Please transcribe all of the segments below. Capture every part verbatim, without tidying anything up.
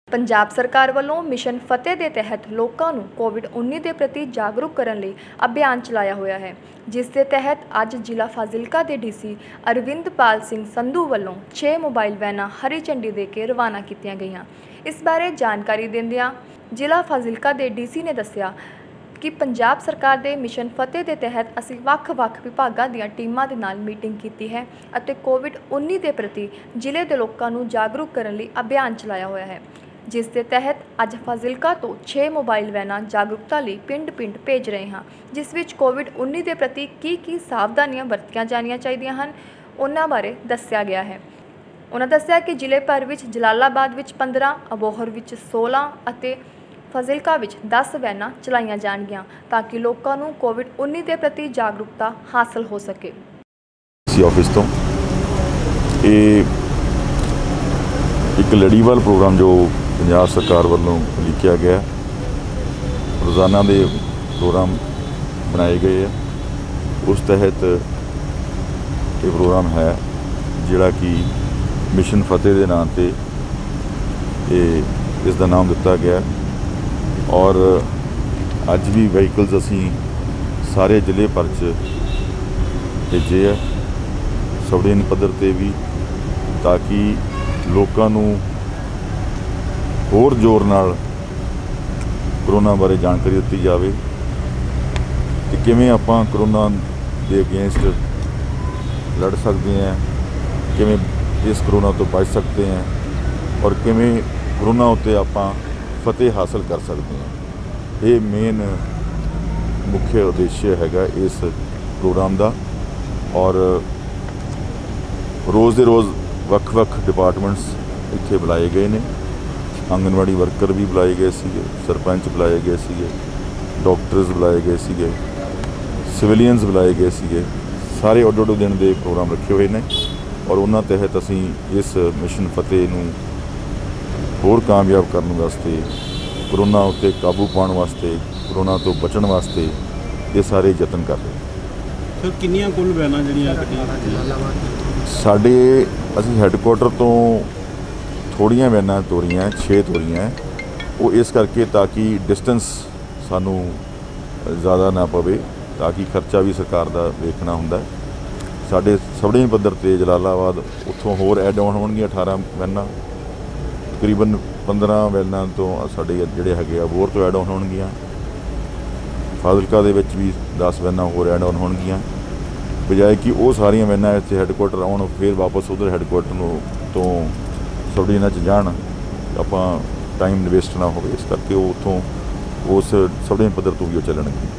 पंजाब सरकार वालों मिशन फतेह के तहत लोगों को कोविड उन्नीस के प्रति जागरूक करने लिए अभियान चलाया हुआ है, जिस के तहत अज जिला फाजिलका के डी सी अरविंदपाल सिंह संधू वालों छे मोबाइल वैनां हरी झंडी दे के रवाना कीतियां गईयां। इस बारे जानकारी देंदियां जिला फाजिलका के डी सी ने दस्सिया कि पंजाब सरकार के मिशन फतेह के तहत असी वख-वख विभागों दी टीमां दे नाल मीटिंग की है और कोविड उन्नीस के प्रति जिले के लोगों को जागरूक करने लिए अभियान चलाया हुआ है, जिस के तहत अज फाजिलका तो छे मोबाइल वैनां जागरूकता लिए पिंड पिंड भेज रहे हैं, जिस विच कोविड उन्नीस के प्रति की की सावधानियां वरतियां जानियां चाहिदियां हन उन्हां बारे दस्सिया गया है। उन्होंने दस्सिया कि जिले भर विच जलालाबाद विच पंद्रह, अबोहर विच सोलह और फाजिलका विच दस वैनां चलाईयां जाणगियां ताकि लोगों को कोविड उन्नीस के प्रति जागरूकता हासिल हो सके। ऑफिस तो एक लड़ीवार प्रोग्राम जो पंजाब सरकार वालों लिखा गया, रोज़ाना के प्रोग्राम बनाए गए हैं, उस तहत ये प्रोग्राम है जिहड़ा कि मिशन फतेह के नाम से इसका नाम दिता गया और अज भी वहीकल्स असी सारे जिले भर च भेजे है सब डिवीजन पद्धर ते भी, ताकि लोगों को होर जोर नाल करोना बारे जानकारी दी जाए कि किवें आपां करोना के अगेंस्ट लड़ सकते हैं, किवें इस करोना तो बच सकते हैं और किवें करोना उत्ते आपां फतेह हासिल कर सकते हैं। ये मेन मुख्य उद्देश्य हैगा इस प्रोग्राम का। और रोज़ दे रोज़ वक् वक् डिपार्टमेंट्स इत्थे बुलाए गए ने, आंगनवाड़ी वर्कर भी बुलाए गए सीगे, सरपंच बुलाए गए सीगे, डॉक्टर्स बुलाए गए सीगे, सिविलियंस बुलाए गए सीगे, सारे अड्डो अड्डो दिन के प्रोग्राम रखे हुए हैं और उन्हां तहत असी इस मिशन फतेह नूं होर कामयाब करने वास्ते, करोना उत्ते काबू पाने वास्ते, करोना तो बचन वास्ते ये सारे यतन कर रहे हैं। सर कितनियां कुल वैनां जिहड़ियां साडे असीं हैडकुआटर तो थोड़ियां वैनां तोरियां, छे तोरियां, वो इस करके ताकि डिस्टेंस सानू ज़्यादा ना पवे, ताकि खर्चा भी सरकार का वेखना हुंदा है। साडे सब डिवीजन पद्धर ते जलालाबाद उत्थों होर एड ऑन होणगीਆਂ अठारह वैनां, तकरीबन पंद्रह वैनां तो साडे जिहड़े हैगे अबोहर तो एड ऑन होणगीਆਂ, फाजिलका दे विच भी दस वैनां होर एड ऑन होणगीਆਂ, बजाय कि वो सारिया वैनां इत्थे हैडकुआटर आउण फिर वापस उधर हैडकुआटर तो सब डिवीजनां च जाण, आपां टाइम वेस्ट ना हो, इस करके वो उत्थों उस सब डिवीजन पद्धर तो भी चलणगे।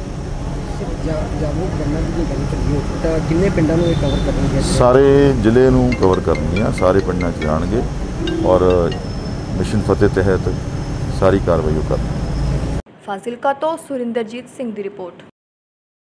सारे जिले नूं कवर करनगियां, सारे पिंडां च जाणगे और मिशन फतेह तहत सारी कार्रवाई करनी। फाजिलका तो सुरिंदरजीत सिंह की रिपोर्ट।